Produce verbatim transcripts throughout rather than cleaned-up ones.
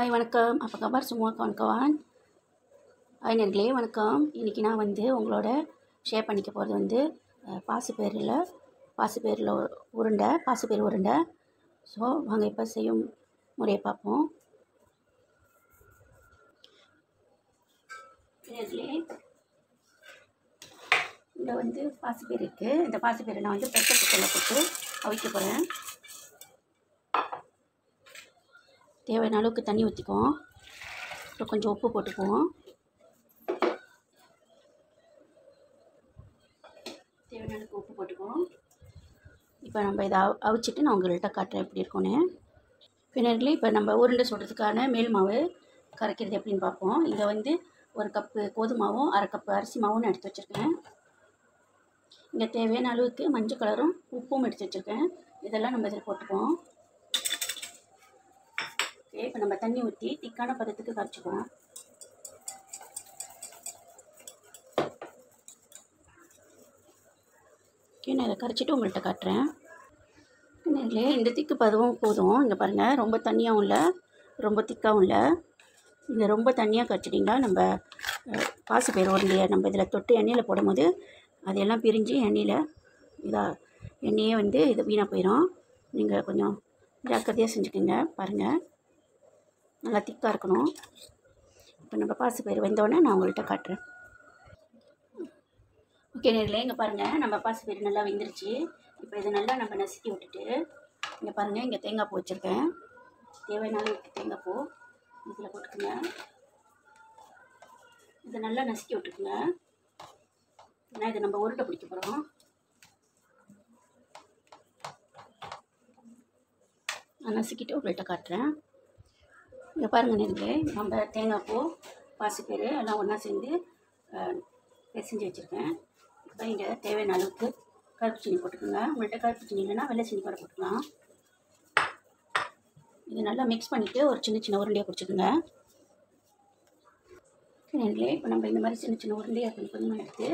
Hai வணக்கம். apa kabar semua kawan-kawan? Hai நேர்களே வணக்கம். இன்றைக்கி நான் வந்து உங்களோட ஷேர் பண்ணிக்க போகிறது வந்து பாசிப்பயிரில் பாசிப்பயிரில் உருண்டை பாசிப்பயிர் உருண்டை. ஸோ வாங்க இப்போ செய்யும் முறையை பார்ப்போம். நேர்களே இங்கே வந்து பாசிப்பயிர் இருக்குது. இந்த பாசிப்பயிரை நான் வந்து ப்ரெஷர் குக்கரில் போட்டு அவிக்க போகிறேன். தேவையான அளவுக்கு தண்ணி ஊற்றிக்குவோம். அப்புறம் கொஞ்சம் உப்பு போட்டுக்குவோம். தேவையான அளவுக்கு உப்பு போட்டுக்குவோம். இப்போ நம்ம இதை அவ அவிச்சிட்டு நான் உங்கள்கிட்ட காட்டுறேன் எப்படி இருக்கும்னு. பின்னர்களே இப்போ நம்ம உருண்டை சுடுறதுக்கான மேல் மாவு கரைக்கிறது எப்படின்னு பார்ப்போம். இங்கே வந்து ஒரு கப்பு கோதுமாவும் அரை கப்பு அரிசி மாவும் எடுத்து வச்சுருக்கேன். இங்கே தேவையான அளவுக்கு மஞ்சள் கலரும் உப்பும் எடுத்து வச்சுருக்கேன். இதெல்லாம் நம்ம இதில் போட்டுக்குவோம். ஓகே, இப்போ நம்ம தண்ணி ஊற்றி திக்கான பதத்துக்கு கரைச்சிக்குவோம். ஓகே, நான் இதை கரைச்சிட்டு உங்கள்கிட்ட காட்டுறேன். இல்லையே இந்த திக்கு பதவும் போதும். இங்கே பாருங்கள், ரொம்ப தண்ணியாகவும் இல்லை ரொம்ப திக்காகவும் இல்லை. இந்த ரொம்ப தண்ணியாக கரைச்சிட்டிங்கன்னா நம்ம பாசிப்பயிர் உருண்டையை நம்ம இதில் தொட்டு எண்ணெயில் போடும்போது அதையெல்லாம் பிரிஞ்சு எண்ணெயில் இதாக எண்ணெயே வந்து இது வீணாக போயிடும். நீங்கள் கொஞ்சம் ஜாக்கிரதையாக செஞ்சுக்கோங்க. பாருங்கள், நல்லா திக்காக இருக்கணும். இப்போ நம்ம பாசிப்பயிர் வெந்தோடனே நான் உங்கள்கிட்ட காட்டுறேன். ஓகே நேர்களே, இங்கே பாருங்கள், நம்ம பாசிப்பயிர் நல்லா வெந்துருச்சு. இப்போ இதை நல்லா நம்ம நசுக்கி விட்டுட்டு இங்கே பாருங்கள், இங்கே தேங்காய் பூ வச்சுருக்கேன். தேவையான அளவுக்கு தேங்காய் பூ இதில் போட்டுக்குங்க. இதை நல்லா நசுக்கி விட்டுக்குங்க. ஏன்னா இதை நம்ம உருண்டை பிடிக்க போகிறோம். நான் நசுக்கிட்டு உங்கள்கிட்ட காட்டுறேன். இங்கே பாருங்கள் நேர்களே, நம்ம தேங்காய் பூ பாசிப்பயிறு எல்லாம் ஒன்றா சேர்ந்து பிசைஞ்சு வச்சுருக்கேன். இப்போ இங்கே தேவையான அளவுக்கு கருப்பு சீனி போட்டுக்கோங்க. உங்கள்கிட்ட கருப்பு சீனி இல்லைன்னா வெள்ளை சீனி கூட போட்டுக்கலாம். இது நல்லா மிக்ஸ் பண்ணிவிட்டு ஒரு சின்ன சின்ன உருண்டையாக பிடிச்சிக்கோங்க. நேர்களே, இப்போ நம்ம இந்த மாதிரி சின்ன சின்ன உருண்டையாக கொஞ்சம் கொஞ்சமாக எடுத்து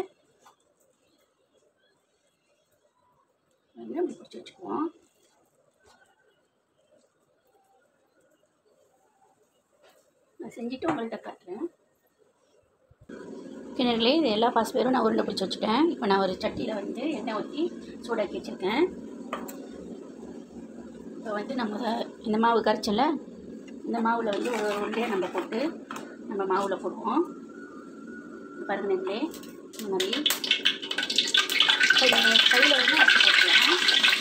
அப்படி பிடிச்சி வச்சுக்குவோம். நான் செஞ்சுட்டு உங்கள்கிட்ட காட்டுறேன். கிணறுலே இது எல்லா பாசிப்பயிரும் நான் உருண்டை பிடிச்சி வச்சுட்டேன். இப்போ நான் ஒரு சட்டியில் வந்து எண்ணெய் ஊற்றி சூடாக்கி வச்சுருக்கேன். இப்போ வந்து நம்ம இந்த மாவு கரைச்சல இந்த மாவில் வந்து ஒரு உருண்டையாக நம்ம போட்டு நம்ம மாவில் போடுவோம். பாருங்க நேர்களே, இந்த மாதிரி கையில் வந்து அரைச்சி போட்டுக்கலாம்.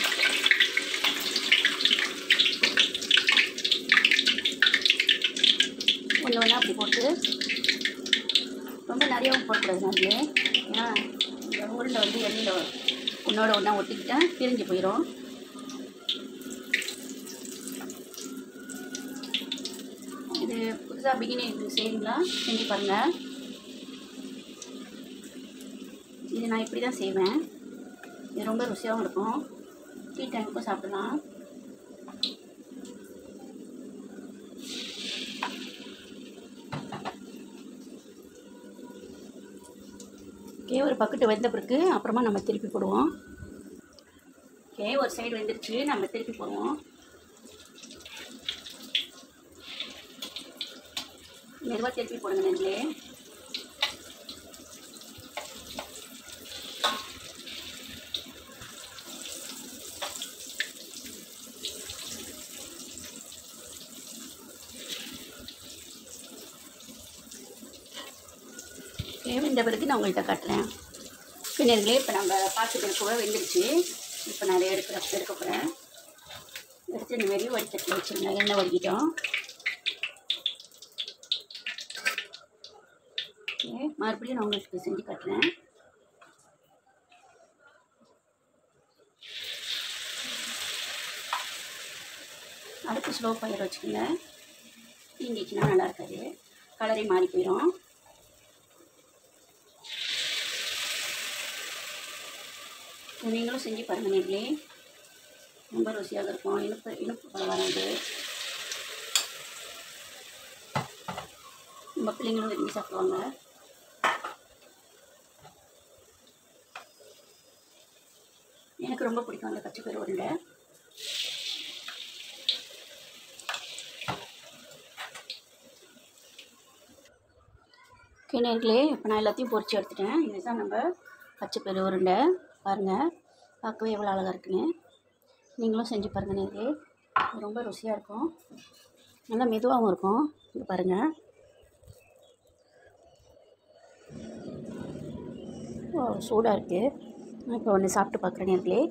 ஒன்று ஒன்றா அப்படி போட்டு ரொம்ப நிறையாவும் போடக்கூடாது நாங்களே. ஏன்னா இந்த உருண்டை வந்து எண்ணெயில் ஒன்றோட ஒன்றா ஒட்டிக்கிட்டா பிரிஞ்சு போயிடும். இது புதுசாக பிகினிங் இது செய்யுங்களா செஞ்சு பாருங்கள். இது நான் இப்படி தான் செய்வேன். இது ரொம்ப ருசியாகவும் இருக்கும். டீ டைமுக்கும் சாப்பிடலாம். ஓகே, ஒரு பக்கெட்டு வெந்த பிறகு அப்புறமா நம்ம திருப்பி போடுவோம். ஓகே, ஒரு சைடு வெந்துருச்சு, நம்ம திருப்பி போடுவோம். மெதுவாக திருப்பி போடுங்க நீங்களே. இந்த பிறகு நான் உங்கள்கிட்ட காட்டுறேன். பின்னர்களே, இப்போ நம்ம பாசிப்பயிறு கூட வெந்துருச்சு. இப்போ நான் அதை எடுக்கிற எடுக்க போகிறேன். எடுத்து இந்த மாரி வடித்தட்டில் வச்சுருங்க. எண்ணெய் வடிக்கிட்டோம். ஓகே, மறுபடியும் நான் உங்களுக்கு செஞ்சு காட்டுறேன். அடுத்து ஸ்லோ ஃபயர் வச்சுக்கோங்க. தீண்டிச்சுன்னா நல்லா இருக்காது, கலரே மாறி போயிடும். நீங்களும் செஞ்சு பாருங்கள் நேர்களே, ரொம்ப ருசியாக இருக்கும். இனிப்பு இனிப்பு பரவாயில்ல. நம்ம பிள்ளைங்களும் விரும்பி சாப்பிடுவாங்க. எனக்கு ரொம்ப பிடிக்கும் அந்த பச்சைப்பயிறு உருண்டை. ஓகே நேர்களே, இப்போ நான் எல்லாத்தையும் பொரிச்சு எடுத்துட்டேன். இதுதான் நம்ம பச்சை பயிறு உருண்டை. பாருங்கள், பார்க்கவே எவ்வளோ அழகாக இருக்குன்னு. நீங்களும் செஞ்சு பாருங்கள் நேர்களே, ரொம்ப ருசியாக இருக்கும், நல்லா மெதுவாகவும் இருக்கும். இது பாருங்கள், ஓ சூடாக இருக்குது. இப்போ ஒன்று சாப்பிட்டு பார்க்குறேன் நேர்களே.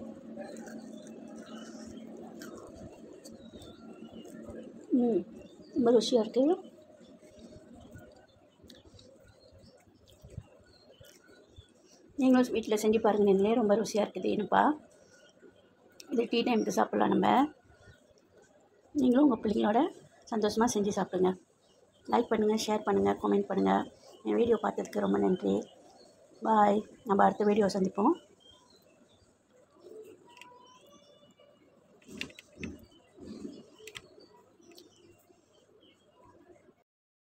ம் ரொம்ப ருசியாக இருக்குது. நீங்களும் வீட்டில் செஞ்சு பாருங்கள் நேர்களே, ரொம்ப ருசியாக இருக்குது. என்னப்பா இது டீ டைமுக்கு சாப்பிட்லாம் நம்ம. நீங்களும் உங்கள் பிள்ளைங்களோட சந்தோஷமாக செஞ்சு சாப்பிடுங்க. லைக் பண்ணுங்கள், ஷேர் பண்ணுங்கள், கமெண்ட் பண்ணுங்கள். என் வீடியோ பார்த்ததுக்கு ரொம்ப நன்றி. பாய். நம்ம அடுத்த வீடியோ சந்திப்போம்.